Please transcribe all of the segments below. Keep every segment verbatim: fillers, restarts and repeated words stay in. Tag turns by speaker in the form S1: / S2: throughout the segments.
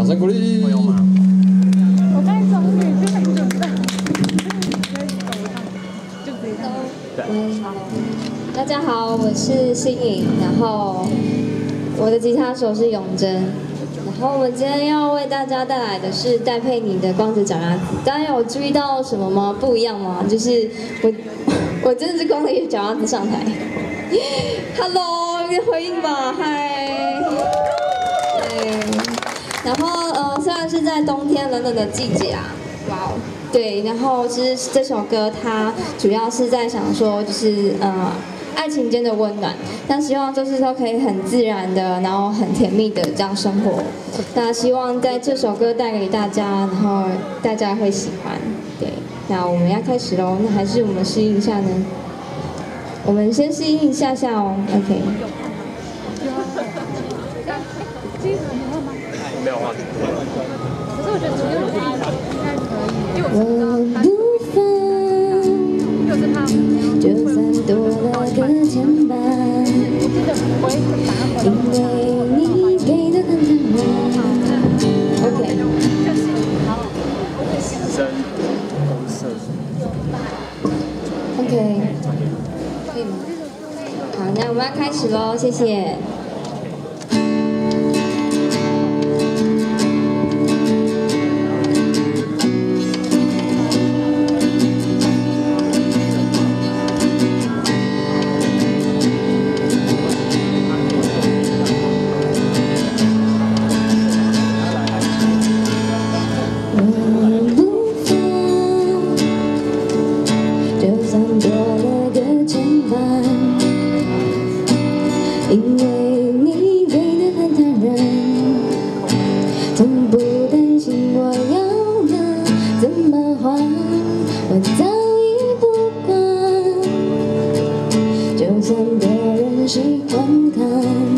S1: 声鼓励。
S2: 我刚才走你就很准备，就直接
S3: 喂，大家好，我是新颖，然后我的吉他手是永贞，然后我们今天要为大家带来的是戴佩妮的《光着脚丫子》。大家有注意到什么吗？不一样吗？就是我，我真的是光着脚丫子上台。Hello， 有点回应吧，嗨。对，然后呃，虽然是在冬天冷冷的季节啊，哇哦。对，然后其实这首歌它主要是在想说，就是呃爱情间的温暖，但希望就是说可以很自然的，然后很甜蜜的这样生活。那希望在这首歌带给大家，然后大家会喜欢。对，那我们要开始喽，那还是我们适应一下呢？我们先适应一下下哦 ，OK。
S1: 没有画。
S2: 可是我觉得只有你应该可以，因为
S3: 我不放，
S2: 就是他，
S3: 就算多了个牵绊，
S2: 我记得我也是打回
S3: 因为你给的很坦然。OK。
S1: 深红色。
S3: OK。可以吗？好，那我们要开始喽，谢谢。因为你给的很坦然，从不担心我要的怎么还，我早已不管，就算别人喜欢看，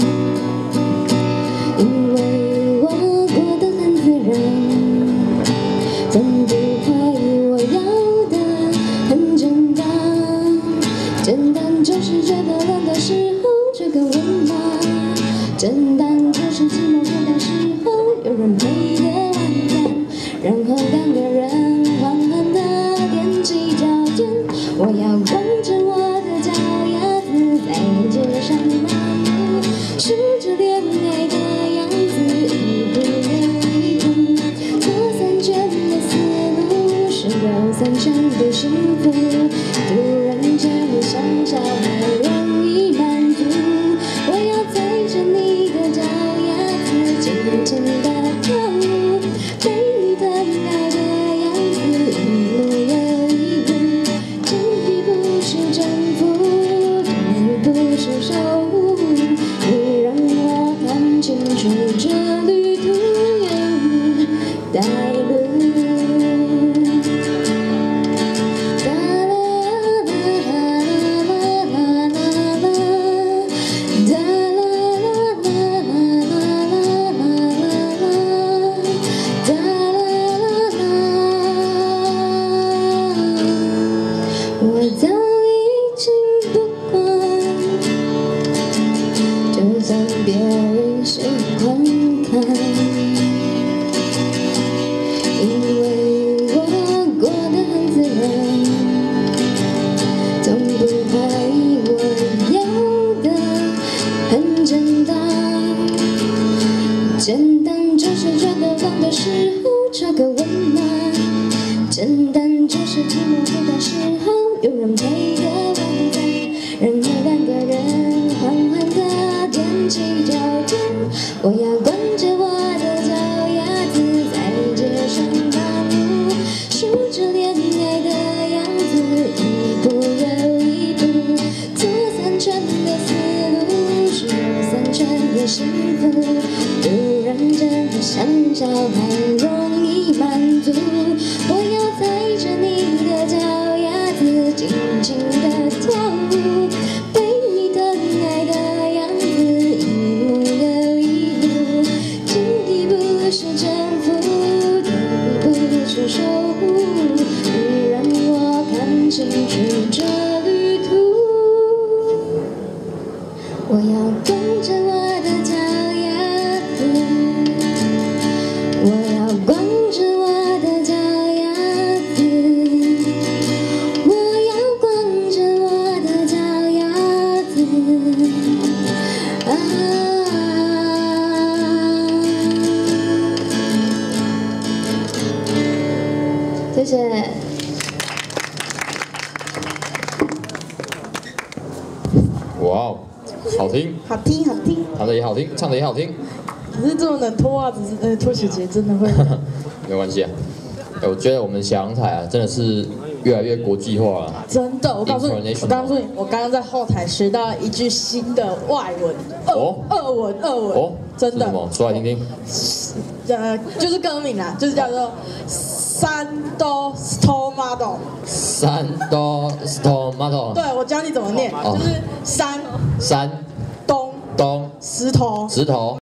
S3: 因为我过得很自然，从不怀疑我要的很简单，简单就是觉得冷的时候这个温暖，简单就是寂寞孤单时候有人陪的晚餐，然后两个人缓缓地踮起脚尖，我要光着我的脚丫子在街上漫步，数着恋爱的样子，一步又一步，左三圈的思路是右三圈的幸福，突然间我像小孩容易满足，我要踩着你的脚丫子尽情地跳舞，对你的爱的样子，一步又一步，这一步是征服，这一步是守护，你让我看清楚这旅途有带路。我早已经不管，就算别人喜欢看，因为我过得很自然，从不怀疑我要的很简单，简单就是觉得冷的时候这个温暖，简单就是寂寞孤单时候有人陪的晚餐，然后两个人缓缓地踮起脚尖，我要光着我的脚丫子在街上漫步，数着恋爱的样子，一步又一步，左三圈的思路是右三圈的幸福，突然间我像小孩容易满足，我要踩着你的脚丫子尽情地跳舞，对你的爱的样子，一步又一步，这一步是征服，这一步是守护，你让我看清楚这旅途，我要光着我的脚丫子，
S4: 好听好听，
S5: 唱的也好听，唱的也好听。
S4: 可是这么冷脱袜子，呃，脱鞋鞋真的会。
S5: 没关系啊，我觉得我们小阳台啊，真的是越来越国际化了。
S4: 真的，我告诉你，我告诉你，我刚刚在后台学到一句新的外文，
S5: 哦，
S4: 俄文，俄文，
S5: 哦，
S4: 真的。
S5: 什么？说来听听。
S4: 呃，就是歌名啦，就是叫做三多 tomato。
S5: 三多 tomato。
S4: 对，我教你怎么念，就是山
S5: 山
S4: 东
S5: 东
S4: 石头
S5: 石头。